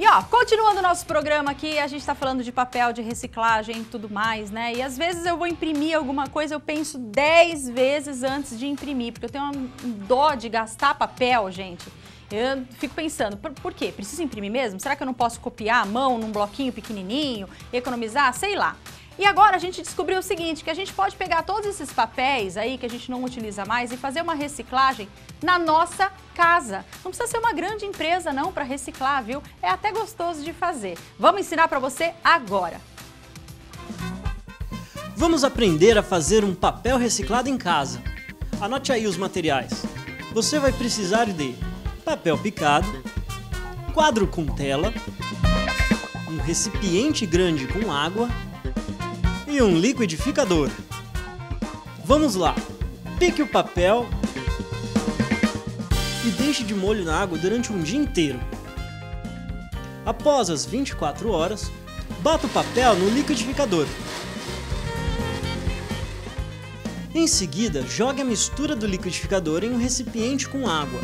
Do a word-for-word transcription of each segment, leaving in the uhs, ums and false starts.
E ó, continuando o nosso programa aqui, a gente tá falando de papel, de reciclagem e tudo mais, né? E às vezes eu vou imprimir alguma coisa, eu penso dez vezes antes de imprimir, porque eu tenho uma dó de gastar papel, gente. Eu fico pensando, por, por quê? Preciso imprimir mesmo? Será que eu não posso copiar à mão num bloquinho pequenininho, economizar? Sei lá. E agora a gente descobriu o seguinte, que a gente pode pegar todos esses papéis aí que a gente não utiliza mais e fazer uma reciclagem na nossa casa. Não precisa ser uma grande empresa não para reciclar, viu? É até gostoso de fazer. Vamos ensinar para você agora. Vamos aprender a fazer um papel reciclado em casa. Anote aí os materiais. Você vai precisar de papel picado, quadro com tela, um recipiente grande com água e um liquidificador. Vamos lá! Pique o papel e deixe de molho na água durante um dia inteiro. Após as vinte e quatro horas, bata o papel no liquidificador. Em seguida, jogue a mistura do liquidificador em um recipiente com água.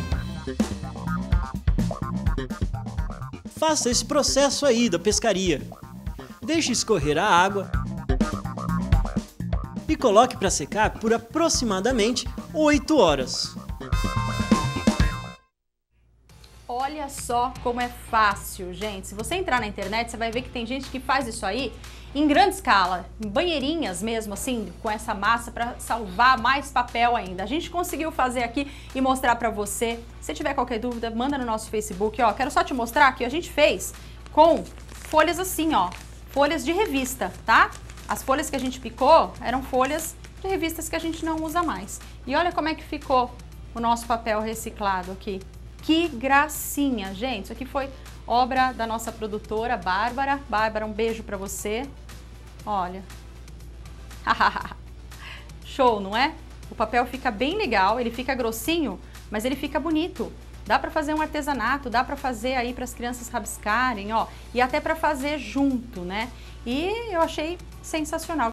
Faça esse processo aí da pescaria. Deixe escorrer a água e coloque para secar por aproximadamente oito horas. Olha só como é fácil, gente. Se você entrar na internet, você vai ver que tem gente que faz isso aí em grande escala, em banheirinhas mesmo, assim, com essa massa para salvar mais papel ainda. A gente conseguiu fazer aqui e mostrar para você. Se tiver qualquer dúvida, manda no nosso Facebook, ó. Quero só te mostrar que a gente fez com folhas assim, ó, folhas de revista, tá? As folhas que a gente picou eram folhas de revistas que a gente não usa mais. E olha como é que ficou o nosso papel reciclado aqui. Que gracinha, gente. Isso aqui foi obra da nossa produtora, Bárbara. Bárbara, um beijo pra você. Olha. Show, não é? O papel fica bem legal, ele fica grossinho, mas ele fica bonito. Dá pra fazer um artesanato, dá pra fazer aí para as crianças rabiscarem, ó. E até pra fazer junto, né? E eu achei sensacional.